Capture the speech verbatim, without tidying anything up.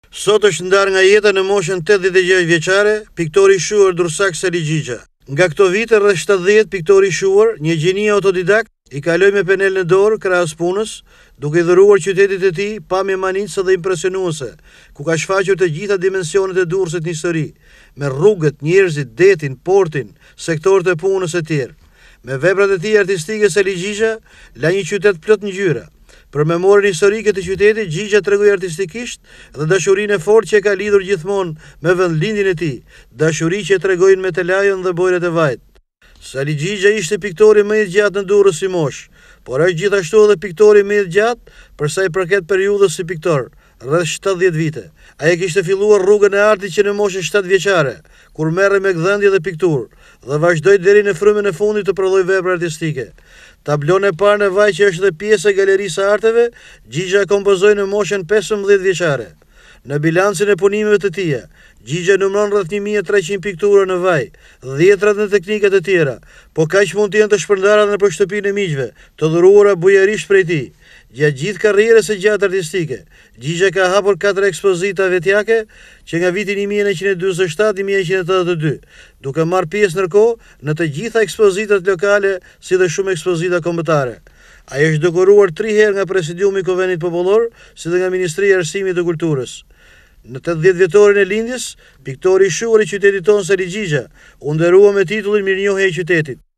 Sot është ndarë nga jeta në moshën tetëdhjetë e gjashtë vjeçare, piktori i shuar Durrësak Sali Xhixha. Nga këto vite rreth shtatëdhjetë piktori i shuar, një gjeni autodidakt, i kaloi me penel në dorë krahas punës, duke i dhuruar qytetit e tij pamje manicë dhe impresionuese, ku ka shfaqur të gjitha dimensionet e Durrësit në histori, me rrugët, njerëzit, detin, portin, sektorët e punës e tjerë. Me veprat e tij artistike Sali Xhixha la një qytet plot ngjyra. Për memorin historike të qytetit, Xhixha tregoi artistikisht dhe dashurinë e fortë që e ka lidhur gjithmonë me vendlindjen e tij, dashuri që e tregojnë me telajon dhe bojrat e vajt. Sali Xhixha ishte piktori më i gjatë në Durrës si moshë, por është gjithashtu edhe piktori më i gjatë për sa i përket periudhës si piktor, rreth shtatëdhjetë vite. Ai kishte filluar rrugën e artit që në moshën shtatë vjeçare, kur merrej me gdhendje dhe pikturë, dhe vazhdoi deri në frymën e fundit të prodhoi vepra artistike. Tablon e parë në vaj që është dhe pjesë e Galerisë së Arteve, Xhixha kompozoi në moshën pesëmbëdhjetë vjeçare. Në bilancin e punimeve të tija, Xhixha numëron rreth një mijë e treqind piktura në vaj, dhjetërat në teknikat e tjera, po kaq mund të jenë të shpërndara nëpër shtëpinë e miqve, të dhuruara bujarisht prej tij. Gjatë gjithë karrierës së gjatë artistike, Xhixha ka hapur katër ekspozita vetjake që nga viti një mijë e nëntëqind e dymbëdhjetë e shtatë deri në një mijë e nëntëqind e tetëdhjetë e dy, duke marrë pjesë ndërkohë në të gjitha ekspozitat lokale si dhe shumë ekspozita kombëtare. Ai është dekoruar tri herë nga Presidiumi i Konventit Popullor, si dhe nga Ministria e Arsimit dhe Kulturës. Në tetëdhjetë vjetorin e lindjes, piktori i shuar i qytetit tonë Sali Xhixha u nderua me titullin Mirënjohje e qytetit.